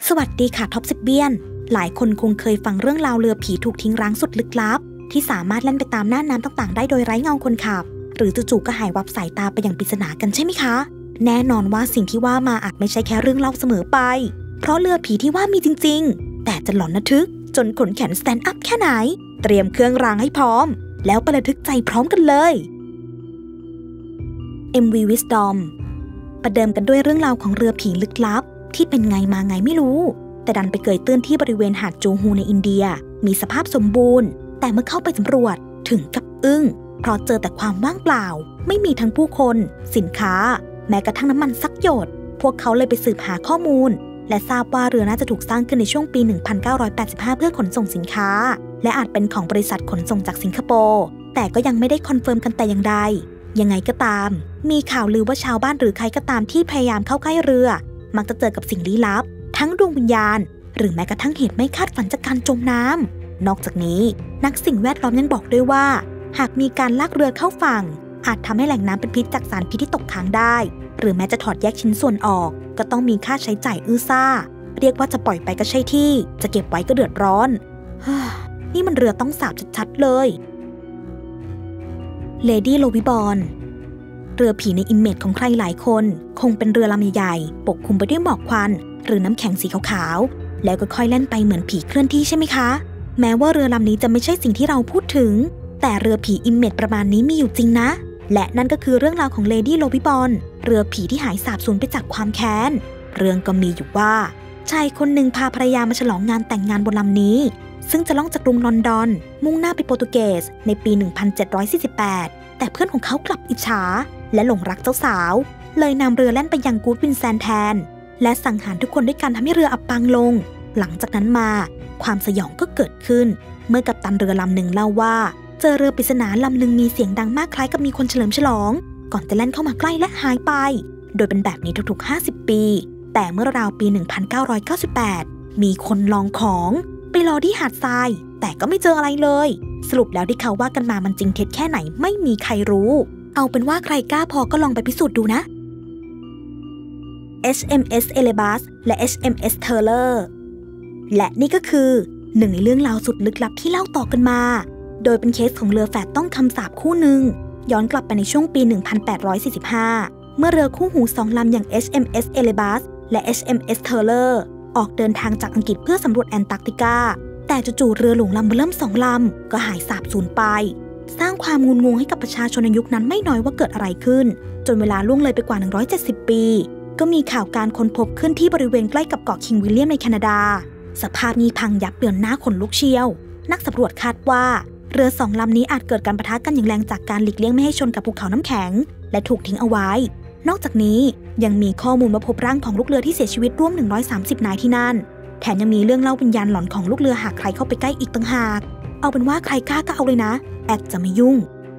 สวัสดีค่ะท็อป10เบียนหลายคนคงเคยฟังเรื่องราวเรือผีถูกทิ้งร้างสุดลึกลับที่สามารถแล่นไปตามน่านน้ำต่างๆได้โดยไร้เงาคนขับหรือจู่ๆก็หายวับสายตาไปอย่างปริศนากันใช่ไหมคะแน่นอนว่าสิ่งที่ว่ามาอาจไม่ใช่แค่เรื่องเล่าเสมอไปเพราะเรือผีที่ว่ามีจริงๆแต่จะหลอนระทึกจนขนแขนสแตนด์อัพแค่ไหนเตรียมเครื่องรางให้พร้อมแล้วไประทึกใจพร้อมกันเลย MV Wisdom ประเดิมกันด้วยเรื่องราวของเรือผีลึกลับที่เป็นไงมาไงไม่รู้แต่ดันไปเกยตื้นที่บริเวณหาดโจฮูในอินเดียมีสภาพสมบูรณ์แต่เมื่อเข้าไปสำรวจถึงกับอึ้งเพราะเจอแต่ความว่างเปล่าไม่มีทั้งผู้คนสินค้าแม้กระทั่งน้ำมันสักหยดพวกเขาเลยไปสืบหาข้อมูลและทราบว่าเรือน่าจะถูกสร้างขึ้นในช่วงปี 1985 เพื่อขนส่งสินค้าและอาจเป็นของบริษัทขนส่งจากสิงคโปร์แต่ก็ยังไม่ได้คอนเฟิร์มกันแต่อย่างใดยังไงก็ตามมีข่าวลือว่าชาวบ้านหรือใครก็ตามที่พยายามเข้าใกล้เรือมักจะเจอกับสิ่งลี้ลับทั้งดวงวิญญาณหรือแม้กระทั่งเหตุไม่คาดฝันจากการจมน้ำนอกจากนี้นักสิ่งแวดล้อมยังบอกด้วยว่าหากมีการลากเรือเข้าฝั่งอาจทำให้แหล่งน้ำเป็นพิษจากสารพิษที่ตกค้างได้หรือแม้จะถอดแยกชิ้นส่วนออกก็ต้องมีค่าใช้จ่ายอื้อซ่าเรียกว่าจะปล่อยไปก็ใช่ที่จะเก็บไว้ก็เดือดร้อนนี่มันเรือต้องสาบชัดๆเลย Lady Loveybond เรือผีในอิมเมจของใครหลายคนคงเป็นเรือลำใหญ่ๆปกคลุมไปด้วยหมอกควันหรือน้ำแข็งสีขาวๆแล้วก็ค่อยแล่นไปเหมือนผีเคลื่อนที่ใช่ไหมคะแม้ว่าเรือลำนี้จะไม่ใช่สิ่งที่เราพูดถึงแต่เรือผีอิมเมจประมาณนี้มีอยู่จริงนะและนั่นก็คือเรื่องราวของ Lady Loveybond เรือผีที่หายสาบสูญไปจากความแค้นเรื่องก็มีอยู่ว่าชายคนหนึ่งพาภรรยามาฉลองงานแต่งงานบนลำนี้ซึ่งจะล่องจากกรุงลอนดอนมุ่งหน้าไปโปรตุเกสในปี 1748 แต่เพื่อนของเขากลับอิจฉาและหลงรักเจ้าสาวเลยนำเรือแล่นไปยังกูดวินแซนแทนและสังหารทุกคนด้วยการทำให้เรืออับปางลงหลังจากนั้นมาความสยองก็เกิดขึ้นเมื่อกัปตันเรือลำหนึ่งเล่าว่าเจอเรือปริศนาลำหนึ่งมีเสียงดังมากคล้ายกับมีคนเฉลิมฉลองก่อนจะแล่นเข้ามาใกล้และหายไปโดยเป็นแบบนี้ทุกๆ50 ปีแต่เมื่อราวปี 1998 มีคนลองของไปรอที่หาดทรายแต่ก็ไม่เจออะไรเลยสรุปแล้วที่เขาว่ากันมามันจริงเท็จแค่ไหนไม่มีใครรู้เอาเป็นว่าใครกล้าพอก็ลองไปพิสูจน์ดูนะ HMS Erebus และ HMS Terror และนี่ก็คือหนึ่งในเรื่องราวสุดลึกลับที่เล่าต่อกันมาโดยเป็นเคสของเรือแฝดต้องคำสาปคู่หนึ่งย้อนกลับไปในช่วงปี 1845 เมื่อเรือคู่หู2 ลำอย่าง HMS Erebus และ HMS Terror ออกเดินทางจากอังกฤษเพื่อสำรวจแอนตาร์กติกาแต่จู่ๆเรือหลวงลำเริ่ม2 ลำก็หายสาบสูญไปสร้างความงุนงงให้กับประชาชนในยุคนั้นไม่น้อยว่าเกิดอะไรขึ้นจนเวลาล่วงเลยไปกว่า170 ปีก็มีข่าวการค้นพบขึ้นที่บริเวณใกล้กับเกาะคิงวิลเลียมในแคนาดาสภาพนี้พังยับเยินหน้าขนลุกเชียวนักสำรวจคาดว่าเรือ2 ลำนี้อาจเกิดการปะทะกันอย่างแรงจากการหลีกเลี่ยงไม่ให้ชนกับภูเขาน้ำแข็งและถูกทิ้งเอาไว้นอกจากนี้ยังมีข้อมูลว่าพบร่างของลูกเรือที่เสียชีวิตร่วม130 นายที่นั่นแถมยังมีเรื่องเล่าวิญญาณหลอนของลูกเรือหากใครเข้าไปใกล้อีกต่างหากเอาเป็นว่าใครกล้าก็เอาเลยนะแอดจะไม่ยุ่ง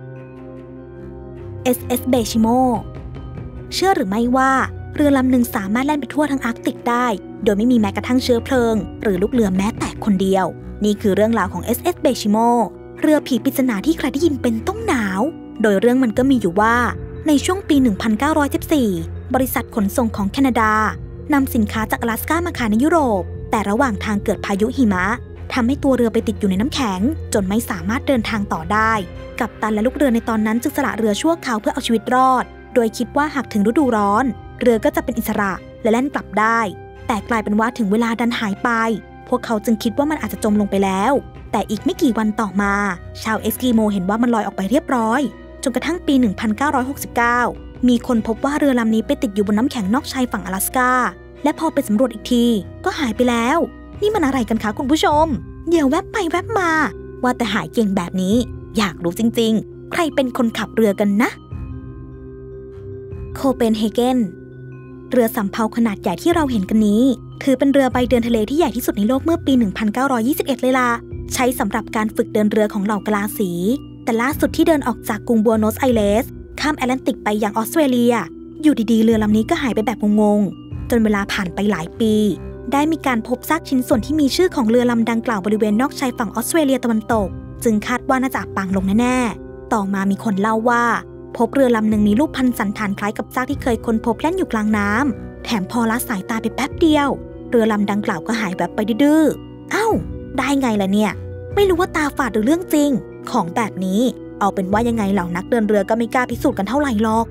SS Beshimo เชื่อหรือไม่ว่าเรือลำหนึ่งสามารถแล่นไปทั่วทั้งอาร์กติกได้โดยไม่มีแม้กระทั่งเชื้อเพลิงหรือลูกเรือแม้แต่คนเดียวนี่คือเรื่องราวของ SS Beshimo เรือผีปริศนาที่ใครได้ยินเป็นต้องหนาวโดยเรื่องมันก็มีอยู่ว่าในช่วงปี 1914 บริษัทขนส่งของแคนาดานำสินค้าจาก阿拉斯ก้ามาขายในยุโรปแต่ระหว่างทางเกิดพายุหิมะทำให้ตัวเรือไปติดอยู่ในน้ำแข็งจนไม่สามารถเดินทางต่อได้กัปตันและลูกเรือในตอนนั้นจึงสละเรือชั่วคราวเพื่อเอาชีวิตรอดโดยคิดว่าหากถึงฤดูร้อนเรือก็จะเป็นอิสระและแล่นกลับได้แต่กลายเป็นว่าถึงเวลาดันหายไปพวกเขาจึงคิดว่ามันอาจจะจมลงไปแล้วแต่อีกไม่กี่วันต่อมาชาวเอสกิโมเห็นว่ามันลอยออกไปเรียบร้อยจนกระทั่งปี 1969 มีคนพบว่าเรือลำนี้ไปติดอยู่บนน้ำแข็งนอกชายฝั่ง阿拉斯ก้าและพอไปสำรวจอีกทีก็หายไปแล้วนี่มันอะไรกันคะคุณผู้ชมเดี๋ยวแวบไปแวบมาว่าแต่หายเก่งแบบนี้อยากรู้จริงๆใครเป็นคนขับเรือกันนะโคเปนเฮเกนเรือสำเภาขนาดใหญ่ที่เราเห็นกันนี้ถือเป็นเรือใบเดินทะเลที่ใหญ่ที่สุดในโลกเมื่อปี 1921 เลยล่ะใช้สำหรับการฝึกเดินเรือของเหล่ากะลาสีแต่ล่าสุดที่เดินออกจากกรุงบัวโนสไอเรสข้ามแอตแลนติกไปยังออสเตรเลียอยู่ดีๆเรือลำนี้ก็หายไปแบบงงๆจนเวลาผ่านไปหลายปีได้มีการพบซากชิ้นส่วนที่มีชื่อของเรือลำดังกล่าวบริเวณนอกชายฝั่งออสเตรเลียตะวันตกจึงคาดว่าน่าจะอับปางลงแน่ๆต่อมามีคนเล่าว่าพบเรือลำหนึ่งมีรูปพันสันฐานคล้ายกับซากที่เคยค้นพบแล่นอยู่กลางน้ำแถมพอละสายตาไปแป๊บเดียวเรือลำดังกล่าวก็หายแบบไปดื้อๆอ้าวได้ไงล่ะเนี่ยไม่รู้ว่าตาฝาดหรือเรื่องจริงของแบบนี้เอาเป็นว่ายังไงเหล่านักเดินเรือก็ไม่กล้าพิสูจน์กันเท่าไหร่หรอก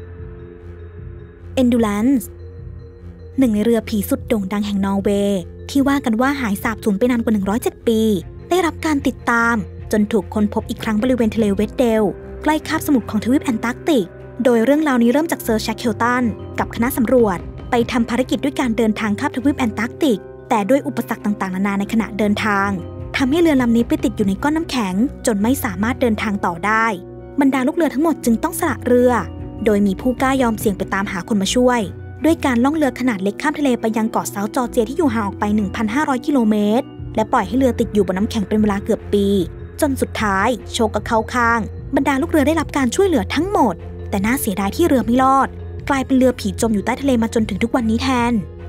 Endurance หนึ่งในเรือผีสุดโด่งดังแห่งนอร์เวย์ที่ว่ากันว่าหายสาบสูญไปนานกว่า107 ปีได้รับการติดตามจนถูกค้นพบอีกครั้งบริเวณทะเลเวสเดลใกล้คาบสมุทรของทวีปแอนตาร์กติกโดยเรื่องราวนี้เริ่มจากเซอร์แชคเคลตันกับคณะสำรวจไปทำภารกิจด้วยการเดินทางข้ามทวีปแอนตาร์กติกแต่ด้วยอุปสรรคต่างๆนานาในขณะเดินทางทำให้เรือลำนี้ไปติดอยู่ในก้อนน้ำแข็งจนไม่สามารถเดินทางต่อได้บรรดาลูกเรือทั้งหมดจึงต้องสละเรือโดยมีผู้กล้ายอมเสี่ยงไปตามหาคนมาช่วยด้วยการล่องเรือขนาดเล็กข้ามทะเลไปยังเกาะเซาท์จอร์เจียที่อยู่ห่างออกไป 1,500 กิโลเมตรและปล่อยให้เรือติดอยู่บนน้ำแข็งเป็นเวลาเกือบปีจนสุดท้ายโชคก็เข้าข้างบรรดาลูกเรือได้รับการช่วยเหลือทั้งหมดแต่น่าเสียดายที่เรือไม่รอดกลายเป็นเรือผีจมอยู่ใต้ทะเลมาจนถึงทุกวันนี้แทน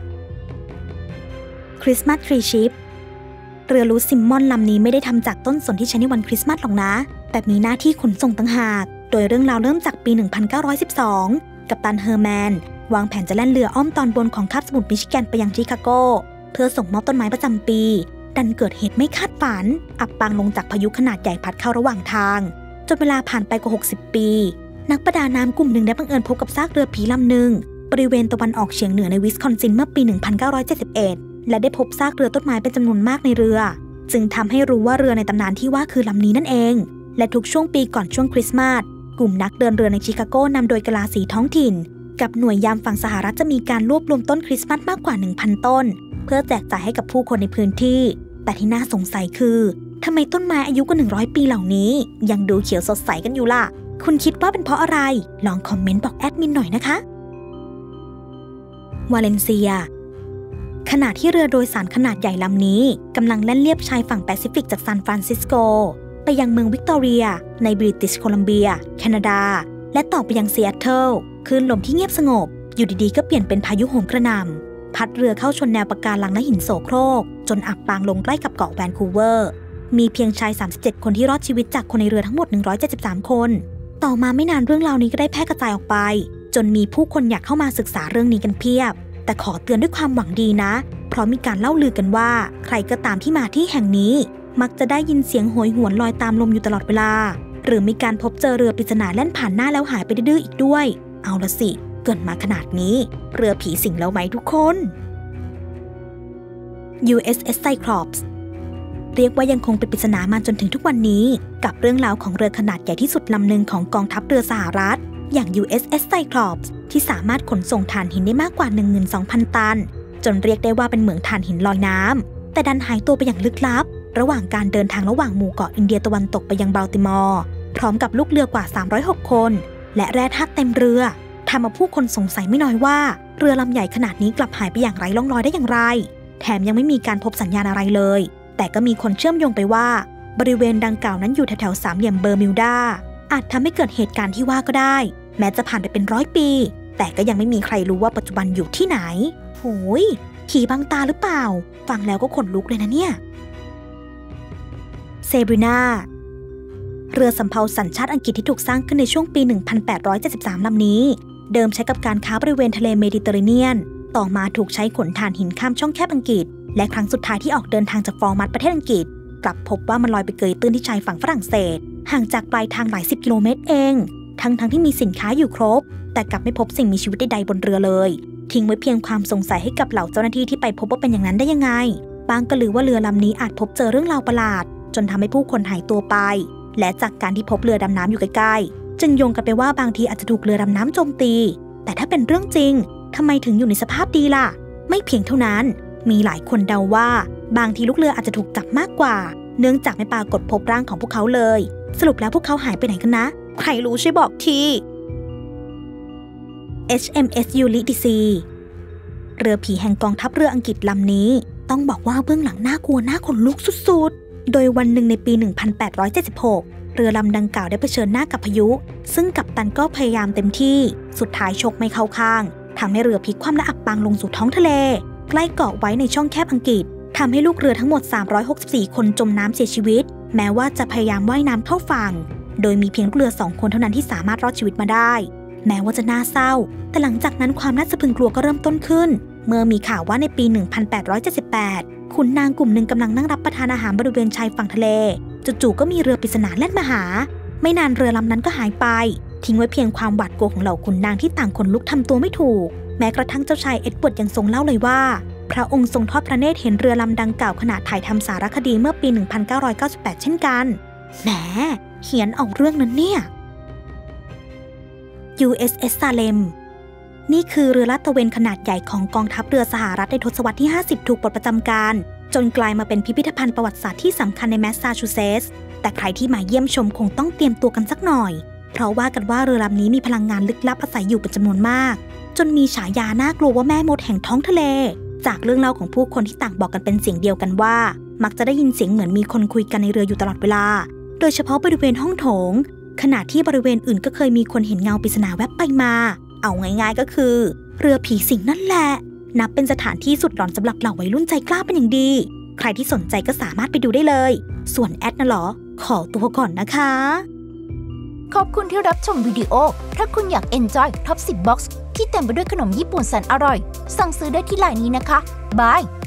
Christmas Tree Ship เรือรูทซิมมอนลำนี้ไม่ได้ทำจากต้นสนที่ใช้ในวันคริสต์มาสหรอกนะแต่มีหน้าที่ขนส่งต่างหากโดยเรื่องราวเริ่มจากปี 1912 กัปตันเฮอร์แมนวางแผนจะแล่นเรืออ้อมตอนบนของคาบสมุทรมิชิแกนไปยังชิคาโกเพื่อส่งมอบต้นไม้ประจำปีดันเกิดเหตุไม่คาดฝันอับปางลงจากพายุขนาดใหญ่พัดเข้าระหว่างทางจนเวลาผ่านไปกว่า60 ปีนักประดาน้ำกลุ่มหนึ่งได้บังเอิญพบกับซากเรือผีลำหนึ่งบริเวณตะวันออกเฉียงเหนือในวิสคอนซินเมื่อปี 1971 และได้พบซากเรือต้นไม้เป็นจำนวนมากในเรือจึงทำให้รู้ว่าเรือในตำนานที่ว่าคือลำนี้นั่นเองและทุกช่วงปีก่อนช่วงคริสต์มาสกลุ่มนักเดินเรือในชิคาโกนำโดยกะลาสีท้องถิ่นกับหน่วยยามฝั่งสหรัฐจะมีการรวบรวมต้นคริสต์มาสมากกว่า 1,000 ต้นเพื่อแจกจ่ายให้กับผู้คนในพื้นที่แต่ที่น่าสงสัยคือทำไมต้นไม้อายุกว่า100 ปีเหล่านี้ยังดูเขียวสดใสกันอยู่ล่ะคุณคิดว่าเป็นเพราะอะไรลองคอมเมนต์บอกแอดมินหน่อยนะคะวาเลนเซียขณะที่เรือโดยสารขนาดใหญ่ลำนี้กำลังแล่นเลียบชายฝั่งแปซิฟิกจากซานฟรานซิสโกไปยังเมืองวิกตอเรียในบริติชโคลัมเบียแคนาดาและต่อไปยังซีแอตเทิลคลื่นลมที่เงียบสงบอยู่ดีๆก็เปลี่ยนเป็นพายุโหมกระหน่ำพัดเรือเข้าชนแนวปะการังและหินโสโครกจนอับปางลงใกล้กับเกาะแวนคูเวอร์มีเพียงชาย37 คนที่รอดชีวิตจากคนในเรือทั้งหมด173 คนต่อมาไม่นานเรื่องราวนี้ก็ได้แพร่กระจายออกไปจนมีผู้คนอยากเข้ามาศึกษาเรื่องนี้กันเพียบแต่ขอเตือนด้วยความหวังดีนะเพราะมีการเล่าลือกันว่าใครก็ตามที่มาที่แห่งนี้มักจะได้ยินเสียงโหยหวนลอยตามลมอยู่ตลอดเวลาหรือมีการพบเจอเรือปริศนาแล่นผ่านหน้าแล้วหายไปดื้อๆอีกด้วยเอาละสิเกิดมาขนาดนี้เรือผีสิงแล้วไหมทุกคน USS Cyclops เรียกว่ายังคงเป็นปริศนามาจนถึงทุกวันนี้กับเรื่องราวของเรือขนาดใหญ่ที่สุดลำหนึ่งของกองทัพเรือสหรัฐอย่าง USS Cyclops ที่สามารถขนส่งถ่านหินได้มากกว่า 12,000 ตันจนเรียกได้ว่าเป็นเหมืองถ่านหินลอยน้ำแต่ดันหายตัวไปอย่างลึกลับระหว่างการเดินทางระหว่างหมู่เกาะอินเดียตะวันตกไปยังบัลติมอร์พร้อมกับลูกเรือกว่า306 คนและแร่ธาตุเต็มเรือทำเอาผู้คนสงสัยไม่น้อยว่าเรือลำใหญ่ขนาดนี้กลับหายไปอย่างไร้ร่องรอยได้อย่างไรแถมยังไม่มีการพบสัญญาณอะไรเลยแต่ก็มีคนเชื่อมโยงไปว่าบริเวณดังกล่าวนั้นอยู่แถวๆสามเหลี่ยมเบอร์มิวดาอาจทำให้เกิดเหตุการณ์ที่ว่าก็ได้แม้จะผ่านไปเป็น100 ปีแต่ก็ยังไม่มีใครรู้ว่าปัจจุบันอยู่ที่ไหนโหยผีบังตาหรือเปล่าฟังแล้วก็ขนลุกเลยนะเนี่ยเซบรีนาเรือสำเภาสัญชาติอังกฤษที่ถูกสร้างขึ้นในช่วงปี 1873 ลำนี้เดิมใช้กับการค้าบริเวณทะเลเมดิเตอร์เรเนียนต่อมาถูกใช้ขนถ่านหินข้ามช่องแคบอังกฤษและครั้งสุดท้ายที่ออกเดินทางจากฟอร์มัตประเทศอังกฤษกลับพบว่ามันลอยไปเกยตื้นที่ชายฝั่งฝรั่งเศสห่างจากปลายทางหลาย10 กิโลเมตรเองทั้งที่มีสินค้าอยู่ครบแต่กลับไม่พบสิ่งมีชีวิตใดๆบนเรือเลยทิ้งไว้เพียงความสงสัยให้กับเหล่าเจ้าหน้าที่ที่ไปพบว่าเป็นอย่างนั้นได้ยังไงบางก็ลือว่าเรือลำนี้อาจพบเจอเรื่องราวประหลาดจนทำให้ผู้คนหายตัวไปและจากการที่พบเรือดำน้ำอยู่ใกล้ๆจึงโยงกันไปว่าบางทีอาจจะถูกเรือดำน้ำโจมตีแต่ถ้าเป็นเรื่องจริงทำไมถึงอยู่ในสภาพดีล่ะไม่เพียงเท่านั้นมีหลายคนเดาว่าบางทีลูกเรืออาจจะถูกจับมากกว่าเนื่องจากไม่ปรากฏพบร่างของพวกเขาเลยสรุปแล้วพวกเขาหายไปไหนกันนะใครรู้ช่วยบอกที HMS Ulysses เรือผีแห่งกองทัพเรืออังกฤษลำนี้ต้องบอกว่าเบื้องหลังน่ากลัวน่าขนลุกสุดๆโดยวันหนึ่งในปี 1876 เรือลำดังกล่าวได้เผชิญหน้ากับพายุซึ่งกัปตันก็พยายามเต็มที่สุดท้ายโชคไม่เข้าข้างทำให้เรือพลิกคว่ำและอับปางลงสู่ท้องทะเลใกล้เกาะไว้ในช่องแคบอังกฤษทำให้ลูกเรือทั้งหมด364 คนจมน้ำเสียชีวิตแม้ว่าจะพยายามว่ายน้ำเข้าฝั่งโดยมีเพียงลูกเรือ2 คนเท่านั้นที่สามารถรอดชีวิตมาได้แม้ว่าจะน่าเศร้าแต่หลังจากนั้นความน่าสะพรึงกลัวก็เริ่มต้นขึ้นเมื่อมีข่าวว่าในปี 1878 ขุนนางกลุ่มหนึ่งกำลังนั่งรับประทานอาหารบริเวณชายฝั่งทะเลจู่ๆก็มีเรือปริศนาแล่นมาหาไม่นานเรือลำนั้นก็หายไปทิ้งไว้เพียงความหวาดกลัวของเหล่าขุนนางที่ต่างขนลุกทำตัวไม่ถูกแม้กระทั่งเจ้าชายเอ็ดเวิร์ดยังทรงเล่าเลยว่าพระองค์ทรงทอดพระเนตรเห็นเรือลำดังกล่าวขณะถ่ายทำสารคดีเมื่อปี 1998 เช่นกันแหมเขียนออกเรื่องนั้นเนี่ย USS Salem นี่คือเรือลาดตระเวนขนาดใหญ่ของกองทัพเรือสหรัฐในทศวรรษที่ 50 ถูกปลดประจำการจนกลายมาเป็นพิพิธภัณฑ์ประวัติศาสตร์ที่สำคัญในแมสซาชูเซตส์แต่ใครที่มาเยี่ยมชมคงต้องเตรียมตัวกันสักหน่อยเพราะว่ากันว่าเรือลำนี้มีพลังงานลึกลับอาศัยอยู่เป็นจำนวนมากจนมีฉายาน่ากลัวว่าแม่มดแห่งท้องทะเลจากเรื่องเล่าของผู้คนที่ต่างบอกกันเป็นเสียงเดียวกันว่ามักจะได้ยินเสียงเหมือนมีคนคุยกันในเรืออยู่ตลอดเวลาโดยเฉพาะบริเวณห้องโถงขณะที่บริเวณอื่นก็เคยมีคนเห็นเงาปริศนาแวบไปมาเอาง่ายๆก็คือเรือผีสิงนั่นแหละนับเป็นสถานที่สุดหลอนสำหรับเหล่าวัยรุ่นใจกล้าเป็นอย่างดีใครที่สนใจก็สามารถไปดูได้เลยส่วนแอดน่ะเหรอขอตัวก่อนนะคะขอบคุณที่รับชมวิดีโอถ้าคุณอยาก Enjoy Top 10 Box ที่เต็มไปด้วยขนมญี่ปุ่นแสนอร่อยสั่งซื้อได้ที่ไลน์นี้นะคะบาย